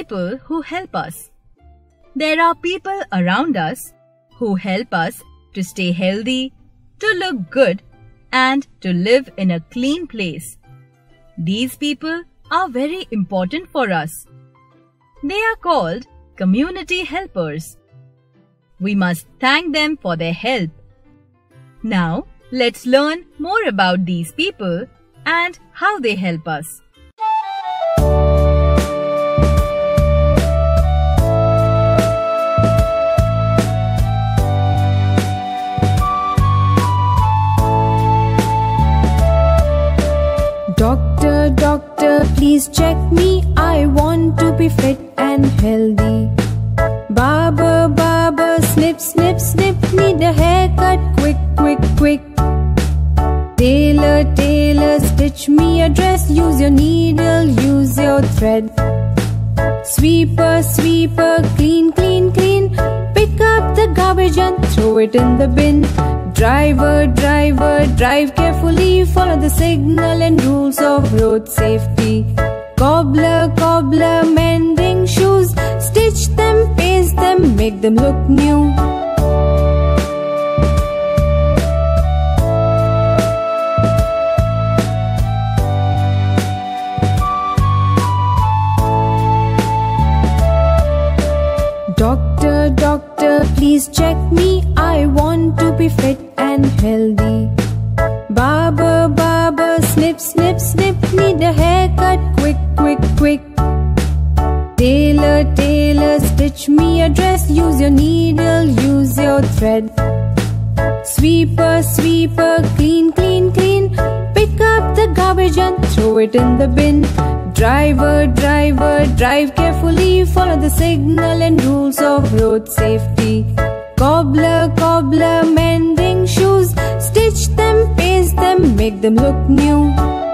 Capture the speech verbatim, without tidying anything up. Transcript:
people who help us. There are people around us who help us to stay healthy, to look good, and to live in a clean place. These people are very important for us. They are called community helpers. We must thank them for their help. Now, let's learn more about these people and how they help us. Doctor, doctor, please check me. I want to be fit and healthy. Barber, barber, snip, snip, snip. Need a haircut, quick, quick, quick. Tailor, tailor, stitch me a dress. Use your needle, use your thread. Sweeper, sweeper, clean, clean, clean. Pick up the garbage and throw it in the bin. Driver, driver, drive carefully. Follow the signal and rules of road safety. Cobbler, cobbler, mending shoes. Stitch them, paste them, make them look new. Doctor, doctor, please check me. I want to be fit and healthy. Barber, barber, snip, snip, snip. Need a haircut, quick, quick, quick. Tailor, tailor, stitch me a dress. Use your needle, use your thread. Sweeper, sweeper, clean, clean, clean. Pick up the garbage and throw it in the bin. Driver, driver, drive carefully. Follow the signal and rules of road safety. Cobbler, cobbler, mending shoes. Stitch them, paste them, make them look new.